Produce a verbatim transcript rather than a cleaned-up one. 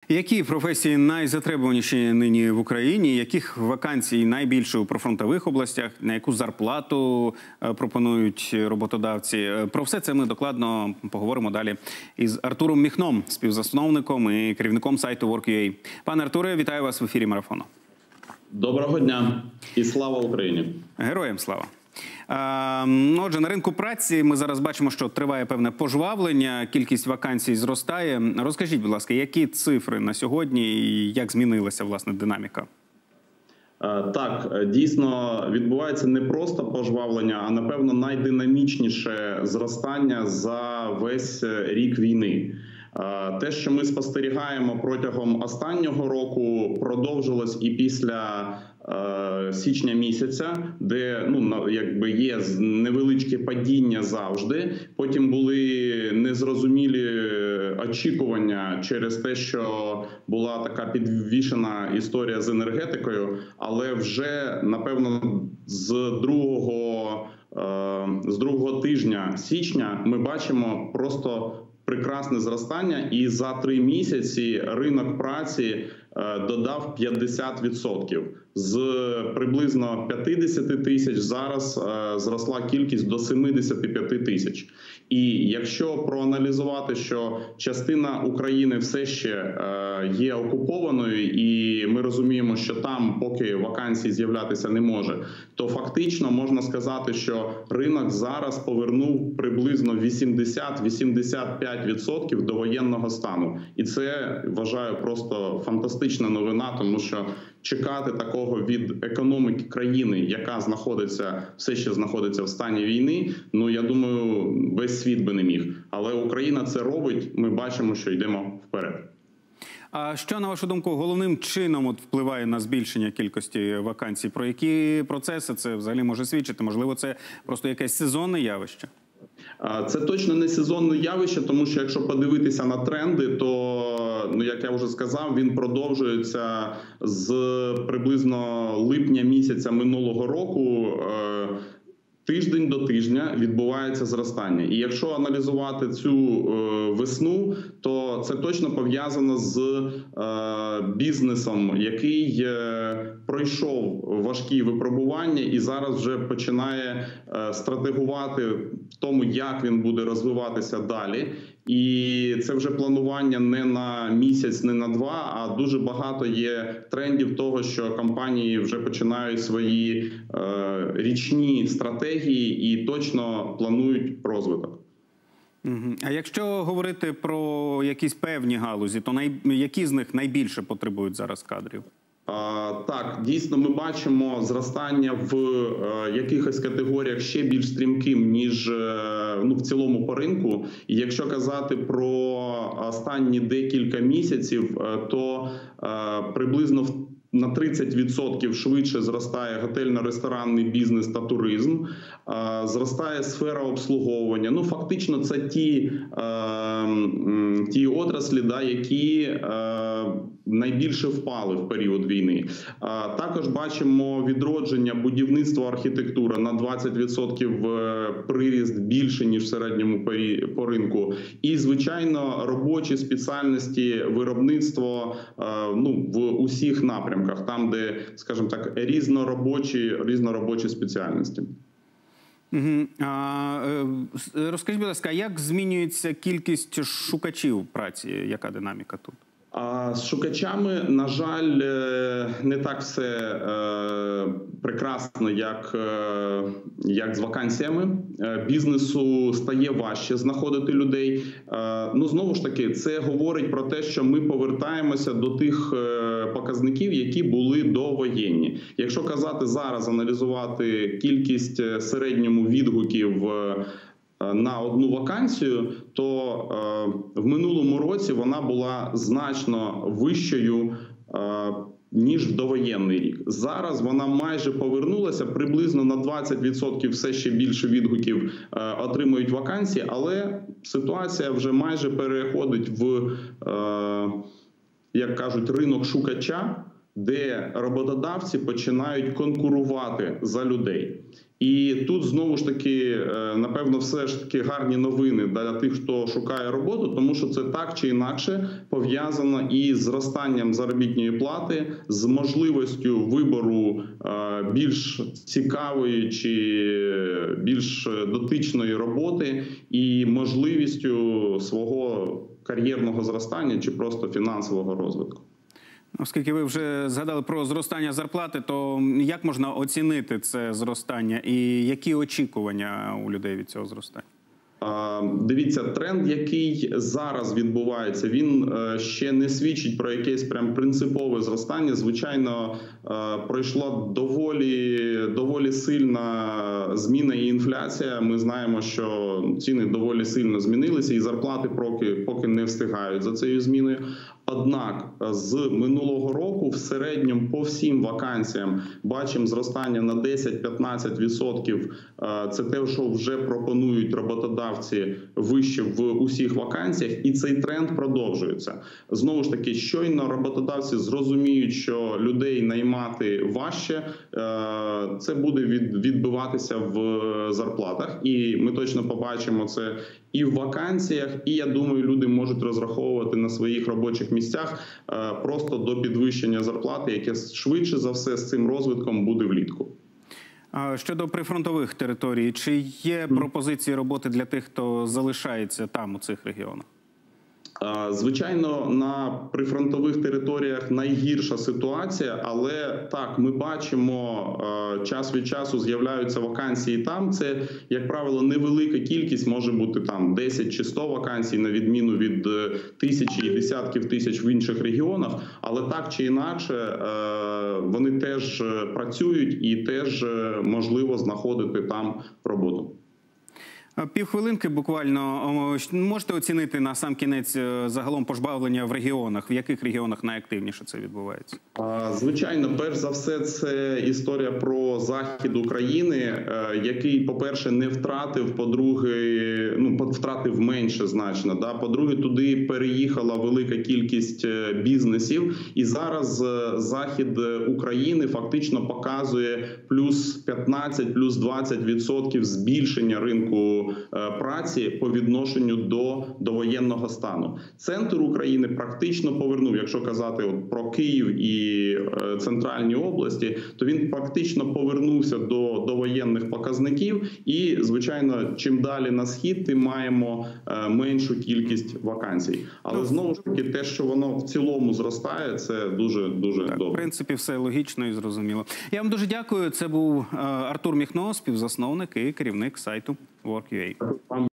Які професії найзатребуваніші нині в Україні? Яких вакансій найбільше у прифронтових областях? На яку зарплату пропонують роботодавці? Про все це ми докладно поговоримо далі із Артуром Міхном, співзасновником і керівником сайту Work.ua. Пане Артуре, вітаю вас в ефірі Марафону. Доброго дня і слава Україні! Героям слава! Отже, на ринку праці ми зараз бачимо, що триває певне пожвавлення, кількість вакансій зростає. Розкажіть, будь ласка, які цифри на сьогодні і як змінилася, власне, динаміка? Так, дійсно відбувається не просто пожвавлення, а, напевно, найдинамічніше зростання за весь рік війни. Те, що ми спостерігаємо протягом останнього року, продовжилось і після е, січня місяця, де ну якби є невеличке падіння завжди. Потім були незрозумілі очікування через те, що була така підвішена історія з енергетикою, але вже напевно з другого е, з другого тижня січня ми бачимо просто прекрасне зростання, і за три місяці ринок праці додав п'ятдесят відсотків. З приблизно п'ятдесяти тисяч зараз зросла кількість до семидесяти п'яти тисяч. І якщо проаналізувати, що частина України все ще є окупованою, і ми розуміємо, що там поки вакансій з'являтися не може, то фактично можна сказати, що ринок зараз повернув приблизно вісімдесят - вісімдесят п'ять відсотків до воєнного стану. І це, вважаю, просто фантастична новина, тому що чекати такого від економіки країни, яка знаходиться, все ще знаходиться в стані війни, ну, я думаю, весь світ би не міг. Але Україна це робить, ми бачимо, що йдемо вперед. А що, на вашу думку, головним чином от впливає на збільшення кількості вакансій? Про які процеси це взагалі може свідчити? Можливо, це просто якесь сезонне явище? Це точно не сезонне явище, тому що якщо подивитися на тренди, то, ну, як я вже сказав, він продовжується з приблизно липня місяця минулого року. Тиждень до тижня відбувається зростання. І якщо аналізувати цю е, весну, то це точно пов'язано з е, бізнесом, який е, пройшов важкі випробування і зараз вже починає е, стратегувати в тому, як він буде розвиватися далі. І це вже планування не на місяць, не на два, а дуже багато є трендів того, що компанії вже починають свої е, річні стратегії і точно планують розвиток. А якщо говорити про якісь певні галузі, то най... які з них найбільше потребують зараз кадрів? Так, дійсно, ми бачимо зростання в якихось категоріях ще більш стрімким, ніж ну, в цілому по ринку. І якщо казати про останні декілька місяців, то приблизно на тридцять відсотків швидше зростає готельно-ресторанний бізнес та туризм, зростає сфера обслуговування. Ну, фактично, це ті, ті отраслі, да, які найбільше впали в період війни. Також бачимо відродження будівництва, архітектура на двадцять відсотків приріст більше, ніж в середньому по ринку. І, звичайно, робочі спеціальності, виробництво ну, в усіх напрямках, там, де, скажімо так, різноробочі, різноробочі спеціальності. Угу. А, розкажіть, будь ласка, як змінюється кількість шукачів праці? Яка динаміка тут? А з шукачами, на жаль, не так все е, прекрасно, як, е, як з вакансіями. Бізнесу стає важче знаходити людей. Е, ну, знову ж таки, це говорить про те, що ми повертаємося до тих е, показників, які були довоєнні. Якщо казати зараз, аналізувати кількість середньому відгуків е, на одну вакансію, то е, в минулому році вона була значно вищою, е, ніж в довоєнний рік. Зараз вона майже повернулася, приблизно на двадцять відсотків все ще більше відгуків е, отримують вакансії, але ситуація вже майже переходить в, е, як кажуть, ринок шукача, де роботодавці починають конкурувати за людей. І тут знову ж таки, напевно, все ж таки гарні новини для тих, хто шукає роботу, тому що це так чи інакше пов'язано із зростанням заробітної плати, з можливістю вибору більш цікавої чи більш дотичної роботи і можливістю свого кар'єрного зростання чи просто фінансового розвитку. Оскільки ви вже згадали про зростання зарплати, то як можна оцінити це зростання і які очікування у людей від цього зростання? Дивіться, тренд, який зараз відбувається, він ще не свідчить про якесь прям принципове зростання. Звичайно, пройшла доволі, доволі сильна зміна і інфляція. Ми знаємо, що ціни доволі сильно змінилися і зарплати поки, поки не встигають за цією зміною. Однак з минулого року в середньому по всім вакансіям бачимо зростання на десять-п'ятнадцять відсотків. Це те, що вже пропонують роботодавці вище в усіх вакансіях, і цей тренд продовжується. Знову ж таки, щойно роботодавці зрозуміють, що людей наймати важче, це буде відбиватися в зарплатах. І ми точно побачимо це і в вакансіях, і, я думаю, люди можуть розраховувати на своїх робочих місцях просто до підвищення зарплати, яке швидше за все з цим розвитком буде влітку. Щодо прифронтових територій, чи є пропозиції роботи для тих, хто залишається там, у цих регіонах? Звичайно, на прифронтових територіях найгірша ситуація, але так, ми бачимо, час від часу з'являються вакансії там. Це, як правило, невелика кількість, може бути там десять чи сто вакансій, на відміну від тисячі і десятків тисяч в інших регіонах, але так чи інакше вони теж працюють і теж можливо знаходити там роботу. Півхвилинки буквально. Можете оцінити на сам кінець загалом пожвавлення в регіонах? В яких регіонах найактивніше це відбувається? Звичайно, перш за все, це історія про захід України, який, по-перше, не втратив, по-друге, ну, втратив менше значно. Да? По-друге, туди переїхала велика кількість бізнесів. І зараз захід України фактично показує плюс п'ятнадцять, плюс двадцять відсотків збільшення ринку праці по відношенню до довоєнного стану. Центр України практично повернув, якщо казати от про Київ і е, центральні області, то він практично повернувся до довоєнних показників і, звичайно, чим далі на схід, тим маємо е, меншу кількість вакансій. Але знову ж таки, те, що воно в цілому зростає, це дуже-дуже добре. В принципі, все логічно і зрозуміло. Я вам дуже дякую. Це був Артур Міхно, співзасновник і керівник сайту Work.ua.